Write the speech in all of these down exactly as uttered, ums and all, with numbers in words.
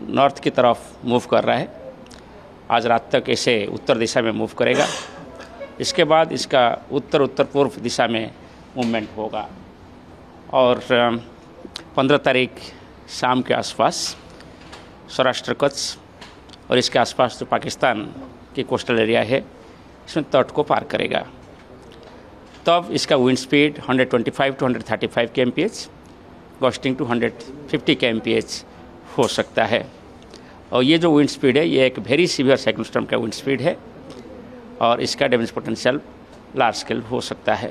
North की तरफ move कर रहा है। आज रात तक ऐसे उत्तर दिशा में मूव करेगा। इसके बाद इसका उत्तर उत्तर पूर्व दिशा में मूवमेंट होगा और पंद्रह तारीख शाम के आसपास सौराष्ट्र कच्छ और इसके आसपास जो पाकिस्तान की कोस्टल एरिया है इसमें तट को पार करेगा। तब इसका विंड स्पीड एक सौ पच्चीस टू एक सौ पैंतीस K M P H, gusting to एक सौ पचास के एम पी एच हो सकता है। और ये जो विंड स्पीड है ये एक वेरी सीवियर साइक्लोन स्टॉर्म का विंड स्पीड है और इसका डैमेज पोटेंशियल लार्ज स्केल हो सकता है।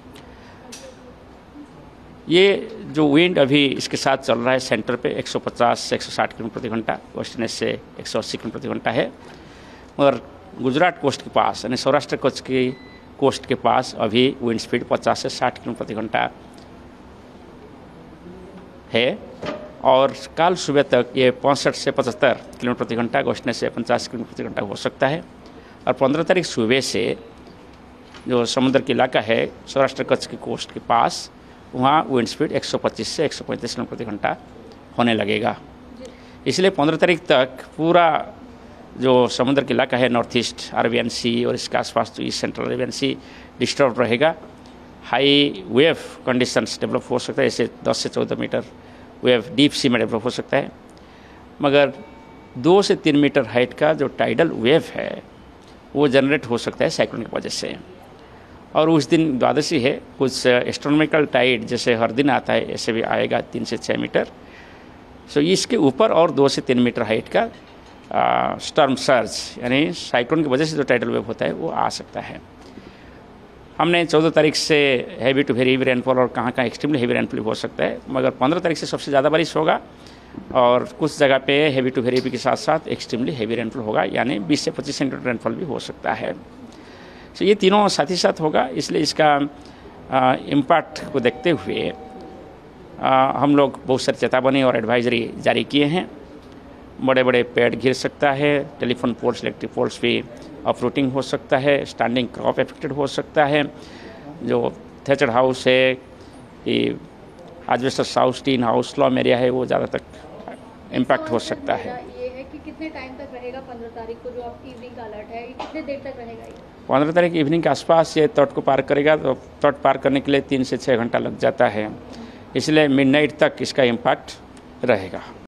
ये जो विंड अभी इसके साथ चल रहा है सेंटर पे एक सौ पचास से एक सौ साठ किलोमीटर प्रति घंटा, वेस्टर्न से एक सौ अस्सी किलोमीटर प्रति घंटा है। मगर गुजरात कोस्ट के पास यानी सौराष्ट्र कच्छ की कोस्ट के पास अभी विंड स्पीड पचास से साठ किलोमीटर प्रति घंटा है और कल सुबह तक ये पैंसठ से पचहत्तर किलोमीटर प्रति घंटा, गस्टने से पचास किलोमीटर प्रति घंटा हो सकता है। और पंद्रह तारीख सुबह से जो समुद्र का इलाका है सौराष्ट्र कच्छ की कोस्ट के पास, वहाँ विंड स्पीड एक सौ पच्चीस से एक सौ पैंतीस किलोमीटर प्रति घंटा होने लगेगा। इसलिए पंद्रह तारीख तक पूरा जो समुद्र का इलाका है नॉर्थ ईस्ट अरेबियन सी और इसके आसपास जो east central Arabian sea disturb रहेगा। हाई वेव कंडीशंस डेवलप हो सकता है, जैसे दस से चौदह मीटर वेव डीप सी में डेवलप हो सकता है। मगर दो से तीन मीटर हाइट का जो टाइडल वेव है वो जनरेट हो सकता है साइक्लोन की वजह से। और उस दिन द्वादशी है, कुछ एस्ट्रोनॉमिकल टाइड जैसे हर दिन आता है ऐसे भी आएगा तीन से छः मीटर। सो इसके ऊपर और दो से तीन मीटर हाइट का स्टॉर्म सर्ज यानी साइक्लोन की वजह से जो टाइडल वेव होता है वो आ सकता है। हमने चौदह तारीख से heavy to very heavy rainfall और कहाँ कहाँ एक्सट्रीमली हेवी रेनफॉल हो सकता है, मगर पंद्रह तारीख से सबसे ज़्यादा बारिश होगा और कुछ जगह पे हैवी टू वेरी हेवी के साथ साथ एक्सट्रीमली हेवी रेनफॉल होगा, यानी बीस से पच्चीस सेंटीमीटर रेनफॉल भी हो सकता है। तो ये तीनों साथ ही साथ होगा, इसलिए इसका इम्पैक्ट को देखते हुए आ, हम लोग बहुत सारी चेतावनी और एडवाइजरी जारी किए हैं। बड़े बड़े पेड़ गिर सकता है, टेलीफोन पोल्स इलेक्ट्रिक पोल्स भी अपरूटिंग हो सकता है, स्टैंडिंग क्रॉप एफेक्टेड हो सकता है, जो थेचड हाउस है, ये asbestos house, tin house, slum area है वो ज़्यादा तक इम्पैक्ट हो सकता है। ये है कि कितने टाइम तक रहेगा पंद्रह तारीख को जो आप इवनिंग का अलर्ट है, कितने देर तक रहेगा ये? पंद्रह तारीख इवनिंग के आसपास ये तट को पार करेगा, तो तट पार करने के लिए तीन से छः घंटा लग जाता है, इसलिए मिडनाइट तक इसका इम्पैक्ट रहेगा।